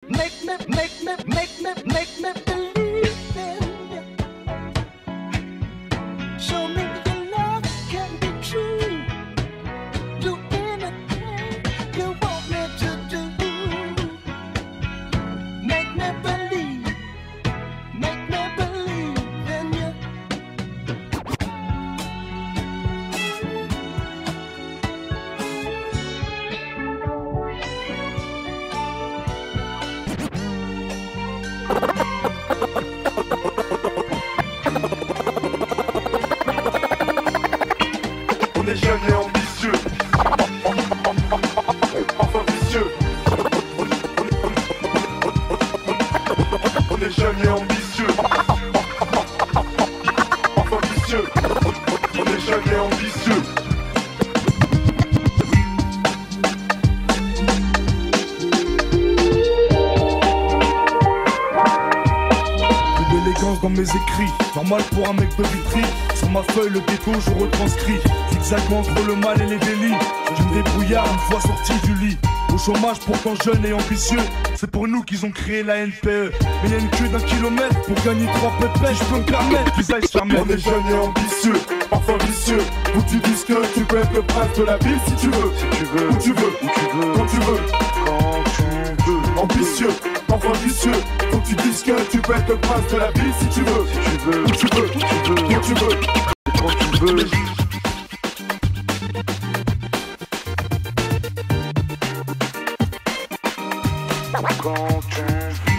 believe in you. Show me your love can be true. Do anything you want me to do. Make me believe in you. On est jeunes et ambitieux, enfin vicieux. On est jeunes et ambitieux, enfin vicieux. On est jeunes et ambitieux. Peu d'élégance dans mes écrits, normal pour un mec de Vitry. Sur ma feuille le ghetto je retranscris, zigzag entre le mal et les délits. Je me débrouillard une fois sorti du lit. Au chômage pourtant jeune et ambitieux, c'est pour nous qu'ils ont créé la NPE. Mais y'a une queue d'un kilomètre pour gagner 3 pépés. Je peux me permettre qu'ils aillent se faire mettre. On est jeunes et ambitieux, enfin vicieux. Faut que tu dises que tu peux être le prince de la ville si tu veux. Si tu veux, Où tu veux, où tu veux, quand tu veux. quand tu veux. Ambitieux, enfin vicieux. Faut que tu dises que tu peux être le prince de la ville si tu veux. Si tu veux, Où tu veux, où tu veux, quand tu veux. quand tu veux. Quand tu veux.